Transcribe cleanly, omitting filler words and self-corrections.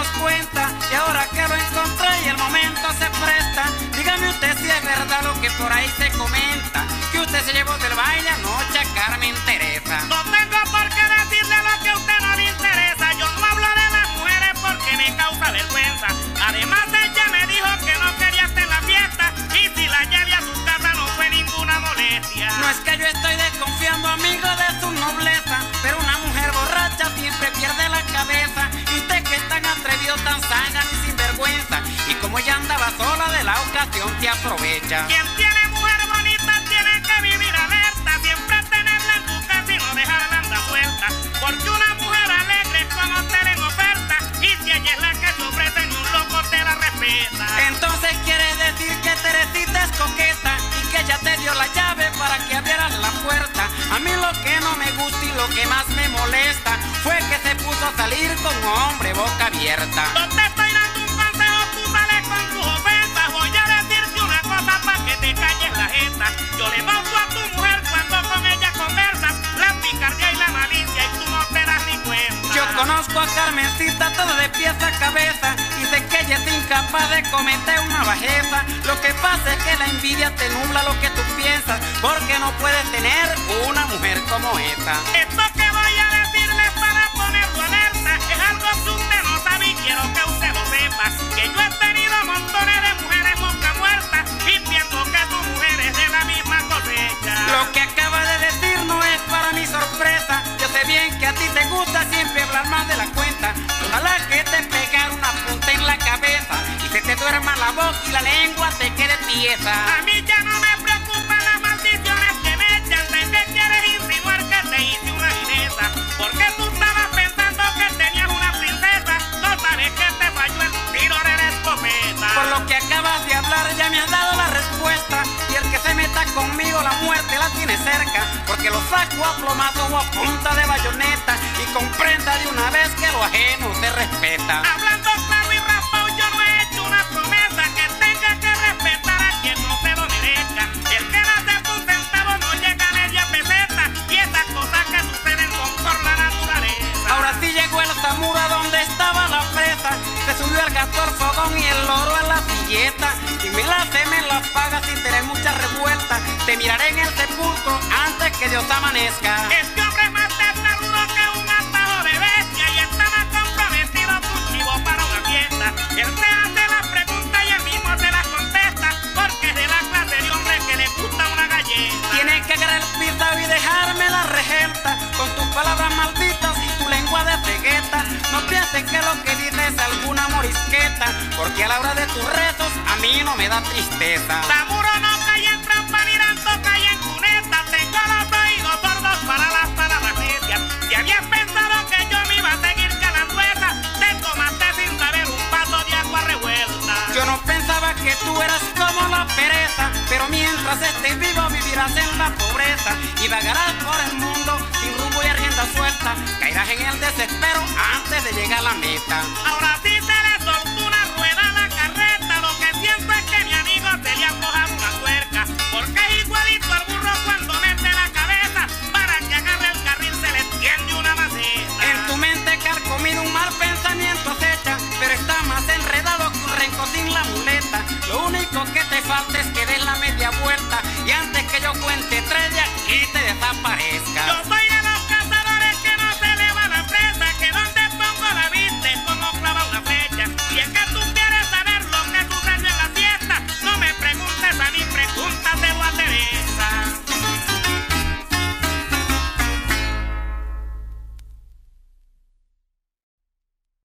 cuenta, y ahora que lo encontré y el momento se presta, dígame usted si es verdad lo que por ahí se comenta, que usted se llevó del baile anoche a Carmen Teresa. No tengo por qué decirle lo que a usted no le interesa. Yo no hablo de las mujeres porque me causa vergüenza. Además ella me dijo que no quería estar en la fiesta, y si la llevé a su casa no fue ninguna molestia. No es que yo estoy desconfiando, amigo, de su nobleza, pero una mujer borracha siempre pierde la cabeza. Y usted que es tan atrevido, tan sana y sin vergüenza, y como ella andaba sola de la ocasión te aprovecha. Quien tiene mujer bonita tiene que vivir alerta, siempre tenerla en tu casa y no dejarla andar suelta, porque una mujer alegre es como tener en oferta, y si ella es la que te ofrece ni un loco te la respeta. Entonces quiere decir que Teresita es coqueta y que ella te dio la llave para que abrieras la puerta. A mí lo que no me gusta y lo que más me molesta fue que se puso a salir con un hombre boca abierta. No te estoy dando un consejo, tú sales con tus ofensas. Voy a decirte una cosa para que te calles la jeta. Yo le monto a tu mujer cuando con ella conversas, la picardía y la malicia, y tú no te das ni cuenta. Yo conozco a Carmencita todo de pies a cabeza y sé que ella es incapaz de cometer una bajeza. Lo que pasa es que la envidia te nubla lo que tú piensas, porque no puedes tener una mujer como esa. Esto que voy a decirle para ponerlo alerta es algo que usted no sabe y quiero que usted lo sepa, que yo he tenido montones de mujeres mosca muertas y pienso que tu mujer es de la misma cosecha. Lo que acaba de decir no es para mi sorpresa, yo sé bien que a ti te gusta siempre hablar más de la cuenta. Ojalá que te pegar una punta en la cabeza y se te duerma la boca y la lengua te quede tiesa. A mí ya no me preocupan las maldiciones que me echan. ¿De qué quieres insinuar que te hice una fineza? Porque tú estabas pensando que tenías una princesa, no sabes que te falló el tiro de la escopeta. Por lo que acabas de hablar ya me has dado la respuesta, y el que se meta conmigo la muerte la tiene cerca, porque lo saco a plomazo o a punta de bayoneta, y comprenda de una vez que lo ajeno se respeta. Hablando claro y raspado, yo no he hecho una promesa que tenga que respetar a quien no se lo merezca. El que nace con centavo no llega a media peseta, y esas cosas que suceden son por la naturaleza. Ahora sí llegó el Zamora donde estaba la presa, se subió el gato al fogón y el loro a la silleta, y me las pagas sin tener mucha revuelta. Te miraré en el sepulcro antes que Dios amanezca. Este hombre es más testarudo que un atajo de bestia, y está más comprometido que un chivo para una fiesta. Él se hace las preguntas y él mismo se las contesta, porque es de la clase de hombre que le gusta una galleta. Tienes que agarrar el pisado y dejarme la regelta, con tus palabras malditas y tu lengua de cegueta. No pienses que lo que dices es alguna morisqueta, porque a la hora de tus rezos a mí no me da tristeza. Zamuro no cae en trampa ni tanto cae en cuneta. Tengo los oídos sordos para las palabras necias. Si habías pensado que yo me iba a seguir calando esa, te tomaste sin saber un vaso de agua revuelta. Yo no pensaba que tú eras como la pereza, pero mientras estés vivo vivirás en la pobreza, y vagarás por el mundo sin rumbo y a rienda suelta. Caerás en el desespero antes de llegar a la meta. Ahora sí se le soltó una rueda a la carreta. Lo que siento es que mi amigo se le ha antojado una tuerca, porque es igualito al burro cuando mete la cabeza. Para que agarre el carril se le tiende una maceta. En tu mente carcomido un mal pensamiento acecha, pero está más enredado que un renco sin la muleta. Lo único que te falta es que des la media vuelta, y antes